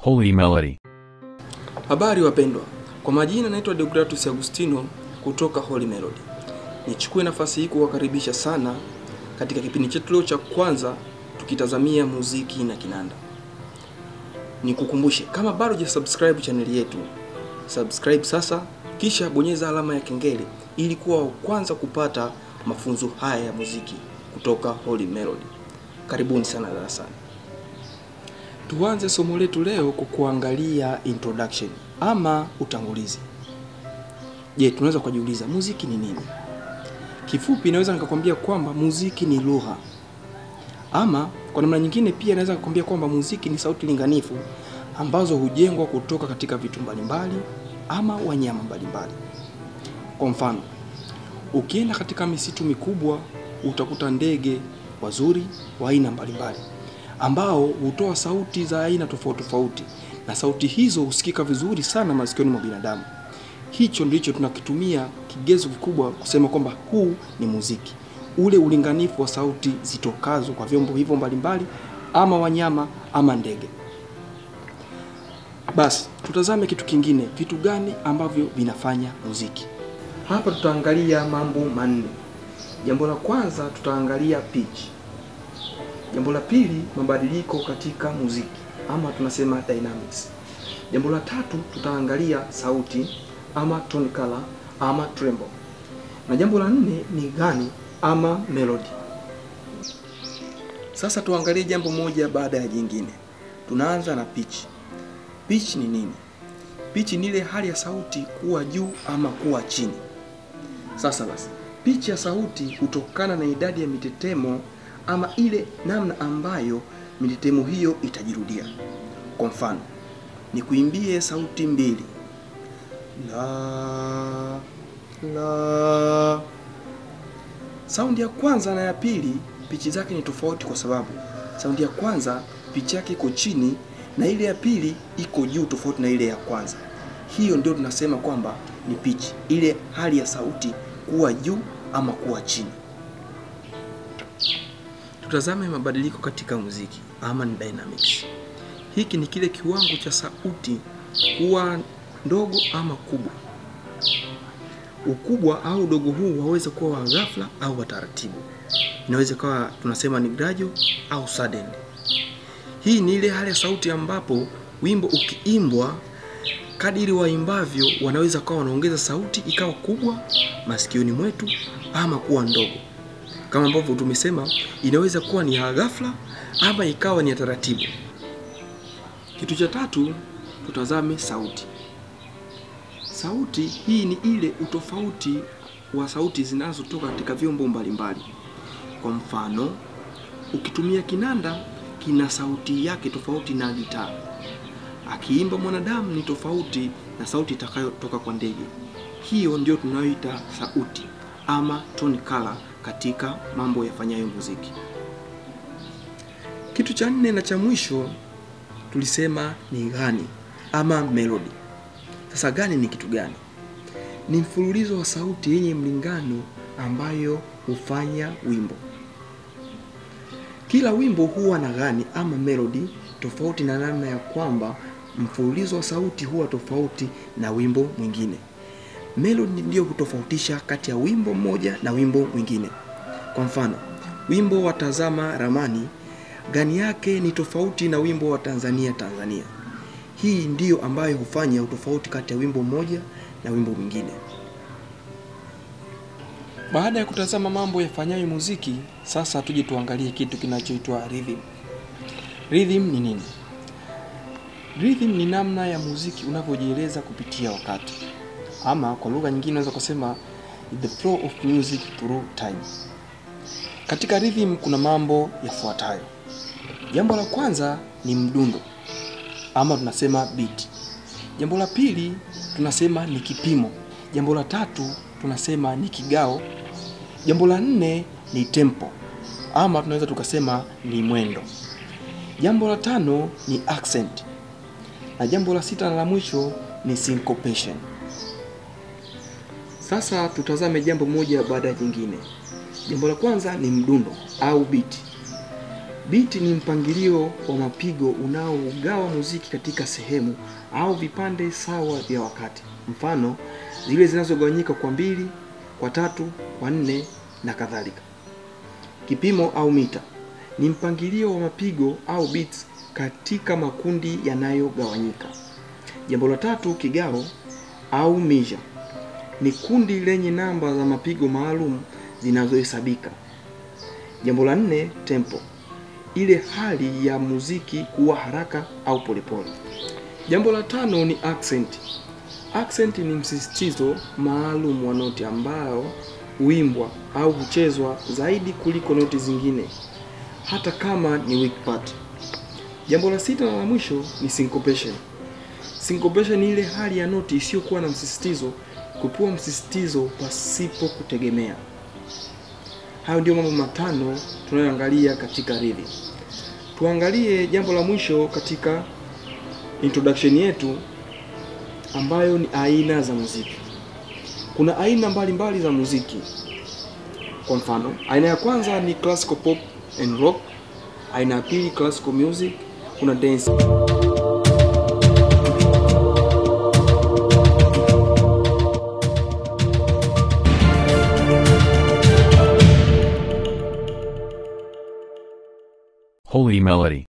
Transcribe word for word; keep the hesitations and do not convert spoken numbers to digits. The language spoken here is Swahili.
Holy Melody. Habari wapendwa, kwa majina naitwa Deogratus Agustino kutoka Holy Melody. Nichukue nafasi hii kuwakaribisha sana katika kipindi chetu leo cha kwanza tukitazamia muziki na kinanda. Nikukumbushe, kama bado hujasubscribe channel yetu, subscribe sasa, kisha bonyeza alama ya kengele ili kuwa wa kwanza kupata mafunzo haya ya muziki kutoka Holy Melody. Karibuni sana darasani. Tuanze somo letu leo kwa kuangalia introduction ama utangulizi. Je, tunaweza kujiuliza muziki ni nini? Kifupi naweza nikakwambia kwamba muziki ni lugha. Ama kwa namna nyingine pia naweza kukwambia kwamba muziki ni sauti linganifu ambazo hujengwa kutoka katika vitu mbalimbali ama wanyama mbalimbali. Kwa mfano, ukienda katika misitu mikubwa utakuta ndege wazuri wa aina mbalimbali ambao hutoa sauti za aina tofauti tofauti, na sauti hizo husikika vizuri sana masikioni mwa binadamu. Hicho ndicho tunakitumia kigezo kikubwa kusema kwamba huu ni muziki, ule ulinganifu wa sauti zitokazo kwa vyombo hivyo mbalimbali ama wanyama ama ndege. Basi tutazame kitu kingine, vitu gani ambavyo vinafanya muziki. Hapa tutaangalia mambo manne. Jambo la kwanza tutaangalia pitch. Jambo la pili, mabadiliko katika muziki ama tunasema dynamics. Jambo la tatu tutaangalia sauti ama tone color ama tremble. Na jambo la nne ni gani ama melody. Sasa tuangalie jambo moja baada ya jingine. Tunaanza na pitch. Pitch ni nini? Pitch ni ile hali ya sauti kuwa juu ama kuwa chini. Sasa basi, pitch ya sauti hutokana na idadi ya mitetemo ama ile namna ambayo mitetemo hiyo itajirudia. Kwa mfano, ni kuimbie sauti mbili. La la. Saundi ya kwanza na ya pili pitch zake ni tofauti kwa sababu saundi ya kwanza pitch yake iko chini na ile ya pili iko juu tofauti na ile ya kwanza. Hiyo ndio tunasema kwamba ni pitch, ile hali ya sauti kuwa juu ama kuwa chini. Tutazame mabadiliko katika muziki ama ni dynamics. Hiki ni kile kiwango cha sauti kuwa ndogo ama kubwa. Ukubwa au udogo huu waweza kuwa wa ghafla au wa taratibu. Inaweza kuwa tunasema ni gradual au sudden. Hii ni ile hali ya sauti ambapo wimbo ukiimbwa kadiri waimbavyo wanaweza kuwa wanaongeza sauti ikawa kubwa masikioni mwetu ama kuwa ndogo. Kama ambavyo tumesema, inaweza kuwa ni ya ghafla ama ikawa ni ya taratibu. Kitu cha tatu tutazame sauti. Sauti hii ni ile utofauti wa sauti zinazotoka katika vyombo mbalimbali. Kwa mfano, ukitumia kinanda kina sauti yake tofauti na gitaa. Akiimba mwanadamu ni tofauti na sauti itakayotoka kwa ndege. Hiyo ndio tunayoita sauti ama tone color katika mambo yafanyayo muziki. Kitu cha nne na cha mwisho tulisema ni gani ama melody. Sasa gani ni kitu gani? Ni mfululizo wa sauti yenye mlingano ambayo hufanya wimbo. Kila wimbo huwa na gani ama melody tofauti na namna ya kwamba mfululizo wa sauti huwa tofauti na wimbo mwingine. Melody ndio hutofautisha kati ya wimbo mmoja na wimbo mwingine. Kwa mfano, wimbo wa Tazama Ramani, gani yake ni tofauti na wimbo wa Tanzania Tanzania. Hii ndiyo ambayo hufanya utofauti kati ya wimbo mmoja na wimbo mwingine. Baada ya kutazama mambo yafanyayo muziki, sasa tuje tuangalie kitu kinachoitwa rhythm. Rhythm ni nini? Rhythm ni namna ya muziki unavyojieleza kupitia wakati. Ama kwa lugha nyingine unaweza kusema the flow of music through time. Katika rhythm kuna mambo yafuatayo. Jambo la kwanza ni mdundo ama tunasema beat. Jambo la pili tunasema ni kipimo. Jambo la tatu tunasema ni kigao. Jambo la nne ni tempo ama tunaweza tukasema ni mwendo. Jambo la tano ni accent. Na jambo la sita na la mwisho ni syncopation. Sasa tutazame jambo moja baada ya jingine. Jambo la kwanza ni mdundo au beat. Beat ni mpangilio wa mapigo unaogawa muziki katika sehemu au vipande sawa vya wakati. Mfano, zile zinazogawanyika kwa mbili, kwa tatu, kwa nne na kadhalika. Kipimo au mita ni mpangilio wa mapigo au beats katika makundi yanayogawanyika. Jambo la tatu, kigao au measure ni kundi lenye namba za mapigo maalum zinazohesabika. Jambo la nne, tempo, ile hali ya muziki kuwa haraka au polepole. Jambo la tano ni accent. Accent ni msisitizo maalum wa noti ambao huimbwa au huchezwa zaidi kuliko noti zingine, hata kama ni weak part. Jambo la sita na la mwisho ni syncopation. Syncopation ni ile hali ya noti isiyokuwa na msisitizo kupewa msisitizo pasipo kutegemea. Hayo ndio mambo matano tunayoangalia katika rhythm. Tuangalie jambo la mwisho katika introduction yetu, ambayo ni aina za muziki. Kuna aina mbalimbali za muziki. Kwa mfano, aina ya kwanza ni classical pop and rock. Aina ya pili classical music, kuna dance. Holy Melody.